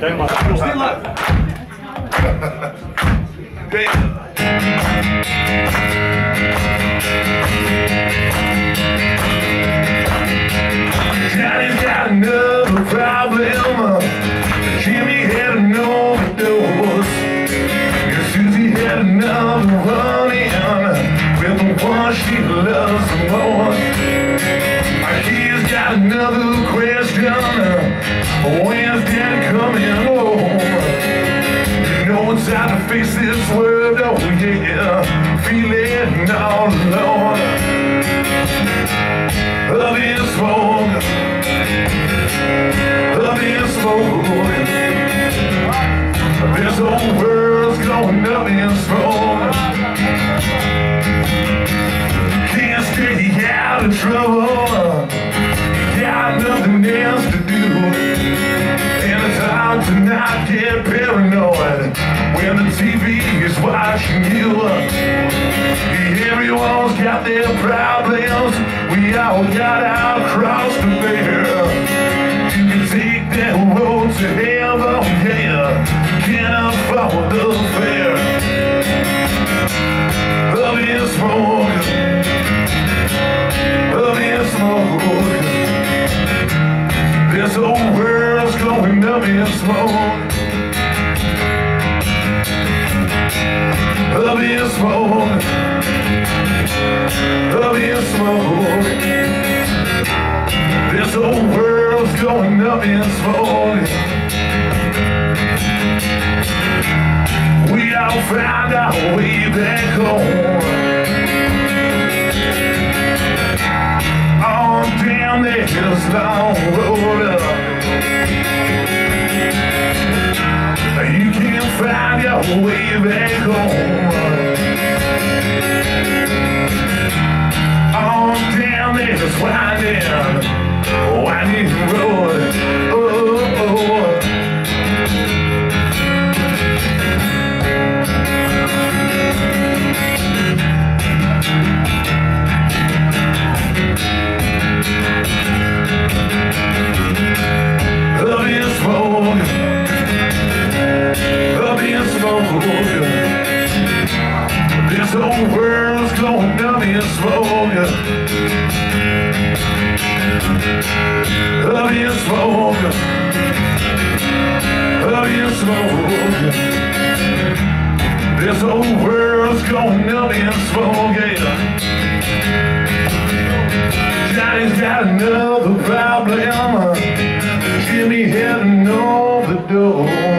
Kijk maar. Stil. Johnny's got another problem. Jimmy had an overdose. Susie had another run-in with the one she loves the most. He's got another question. When's Daddy coming home? You know it's time to face this world, oh yeah. Feeling all alone. Love is smoke. Love is smoke. This whole world's going up in smoke. Can't stay out of trouble. Got nothing else to do. And it's hard to not get paranoid when the TV is watching you. Everyone's got their problems. We all got our cross to bear. You can take that road to heaven, yeah. Cannot follow the fair. Love is smoke. Love is smoke. This whole world's going up in smoke. Love is smoke. Love is smoke. This whole world's going up in smoke. We all found our way back home. On down this long road. You can't find your way back home. On down this winding road. Oh. Love is smoke. Love is smoke. This whole world's going up in smoke. Love is smoke. Love is smoke. This whole world's going up in smoke, yeah. Johnny's got another problem. Jimmy had an overdose.